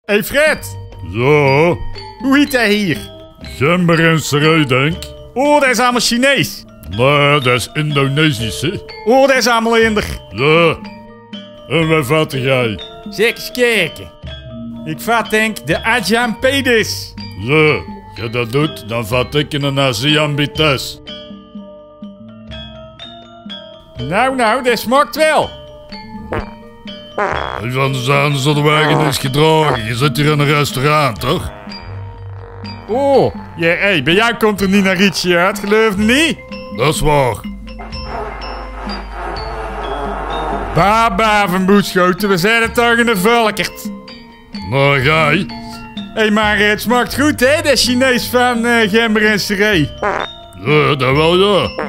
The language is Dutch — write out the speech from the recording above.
Hey Fred, Ja, hoe heet hij hier? gemberenserij denk. Oh, dat is allemaal Chinees. Nee, dat is Indonesisch, hè. Oh, dat is allemaal Inder. Ja. En wat vat jij? Zeg eens kijken. Ik vat denk de Ajahn Pedis. Ja, als je dat doet, dan vat ik een Azian Bites. Nou, dat smaakt wel. En van de zaden zal de wagen is gedragen. Je zit hier in een restaurant, toch? Oh, ja, hey, bij jou komt er niet naar ietsje uit, geloof je niet? Dat is waar. Baba van Boetschoten, we zijn het toch in de Volkert. Maar jij? Hé, maar het smaakt goed, hè, dat Chinees van Gemberenserij. Ja, dat wel ja.